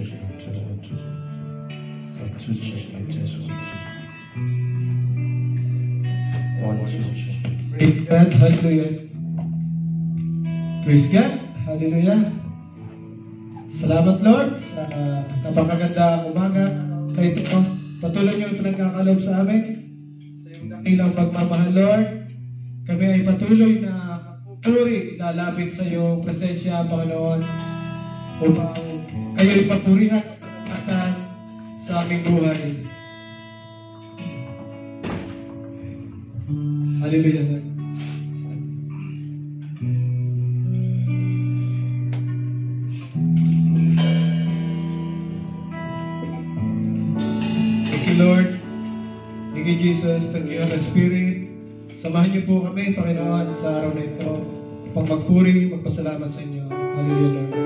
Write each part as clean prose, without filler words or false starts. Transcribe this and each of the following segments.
Praise God, hallelujah. Praise God, hallelujah. Salamat Lord sa napakagandang umaga na ito. Patuloy niyo pinagkakaloob sa amin sa iyong dakilang pagmamahal Lord. Kami ay patuloy na pupuri, lalapit sa iyong presensya Panginoon upang kayo'y papurihan at sa aming buhay. Hallelujah Lord. Lord, thank you Jesus, thank you Holy Spirit. Samahan niyo po kami, Panginoon, sa araw na ito upang magpuri, magpasalamat sa inyo. Hallelujah, Lord.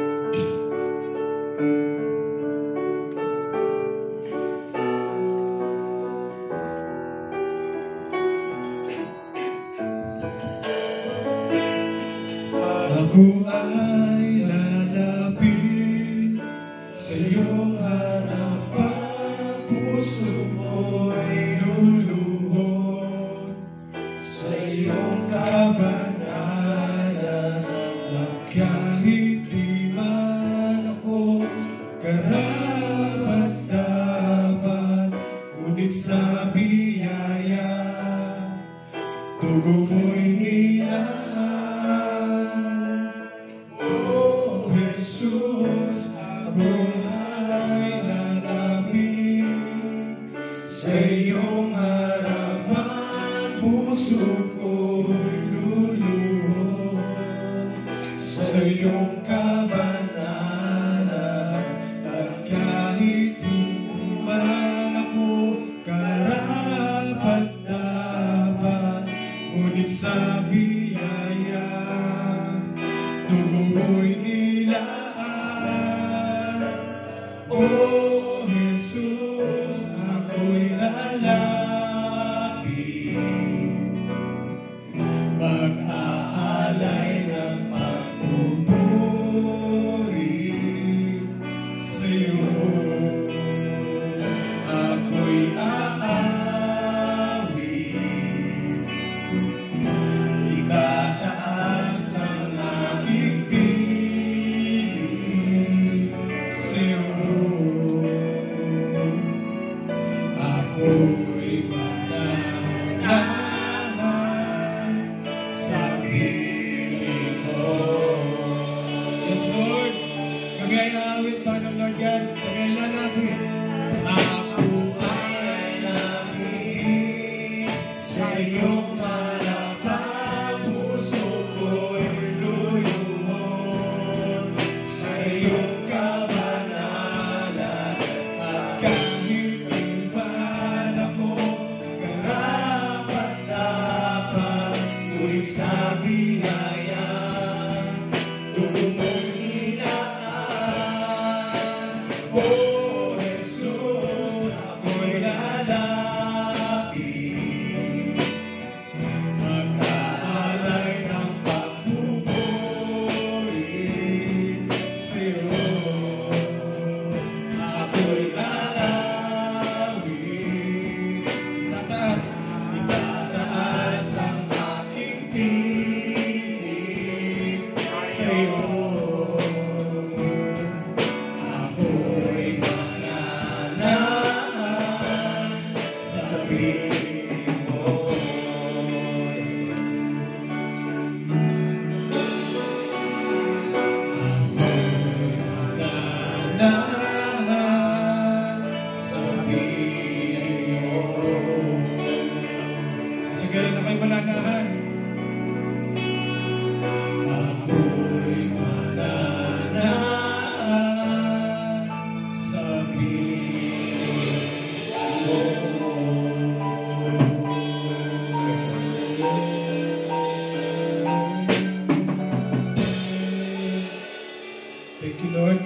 Ako ay lalapit sa iyong harapan. Puso mo'y luluhod sa iyong kabanalan at kahit di man ako karapat-dapat, ngunit sa biyaya tugo mo'y nilaan. Oh Jesus, ako sa iyong harapan, puso ko'y luluhod sa iyong kabanalan at kahit di man ako karapat-dapat, ngunit sa biyaya tugo mo'y nilaan. Oh Jesus, ako'y lalapit, mag-aalay ng pagpupuri sa'yo. Ako'y aawit, itataas ang aking tinig sa'yo. Ako'y mananahan sa piling ko. Yes, Lord. Kami ay aawit pa ng Lord God. Kami ay lalapit. Ako ay lalapit sa iyong harapan. Puso ko'y luluhod sa iyong kabanalan at kahit sa biyaya, tugo mo'y nilaan. Oh Jesus, ako'y lalapit, mag-aalay ng pagpupuri sa'yo. Ako'y lalawit, itataas ang aking tinig sa'yo. Ako'y mananahan sa piling mo. Ako'y mananahan sa piling mo. Sige na kayo mananahan. Ako'y mananahan sa piling mo. Thank you, Lord.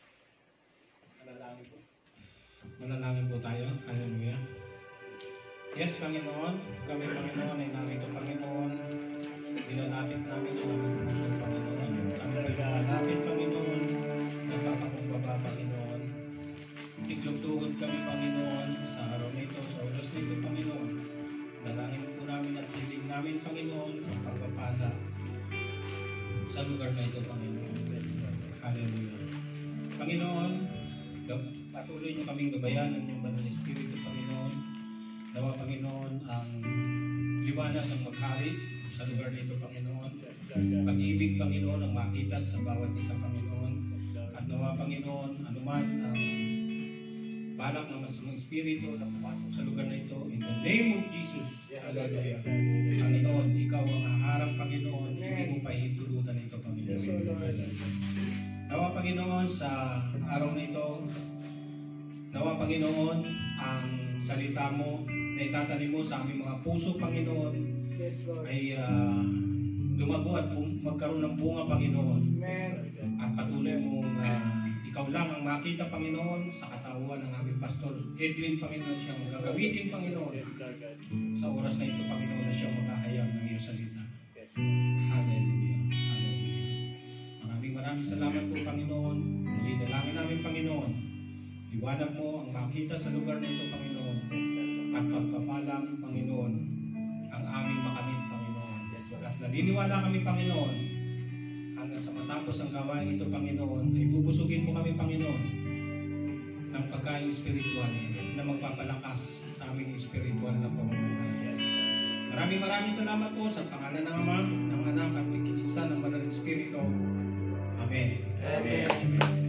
Manalangin po tayo. Hallelujah. Yes, Panginoon. Kami, Panginoon, ay narito, Panginoon. Nilalapit namin ang aming puso, Panginoon. Kami ay nilalapit, Panginoon. Nagpapakumbaba, Panginoon. Tiglog-tugod kami, Panginoon, sa araw na ito, sa oras na ito, Panginoon. Dalangin po namin at hiling namin, Panginoon, ang pagpapala sa lugar na ito, Panginoon. Hallelujah. Panginoon, patuloy niyo kaming gabayanan ng Banal na Espiritu, Panginoon. Nawa, Panginoon, ang liwanag ng maghari sa lugar na ito, Panginoon. Pag-ibig, Panginoon, ang makita sa bawat isa, Panginoon. At nawa, Panginoon, anuman ang balak ng masamang Espiritu na pumasok sa lugar na ito, in the name of Jesus. Hallelujah. Panginoon, ikaw ang haharang, Panginoon. Hindi mo pahintulutan ito, Panginoon. Nawa, Panginoon, sa araw na ito, nawa, Panginoon, ang salita mo na itatanim mo sa aming mga puso, Panginoon, ay lumago at magkaroon ng bunga, Panginoon. At patuloy mong ikaw lang ang makita, Panginoon, sa katauhan ng aming Pastor Edwin, Panginoon, siyang gagamitin, Panginoon, sa oras na ito, Panginoon, na siyang maghahayag ng iyong salita. Hallelujah. Hallelujah. Maraming salamat po, Panginoon. Muli dalangin namin, Panginoon. Iwanag mo ang makita sa lugar na ito, Panginoon. At pagpapalang, Panginoon, ang aming makamit, Panginoon. At naniniwala kami, Panginoon, hanggang sa matapos ang gawain ito, Panginoon, ay bubusugin mo kami, Panginoon, ng pagkain spiritual na magpapalakas sa aming spiritual na pamumuhay. Maraming salamat po sa pangalan ng Ama, ng Anak, at ng Kinsa ng Banal na Espiritu. Amen. Amen.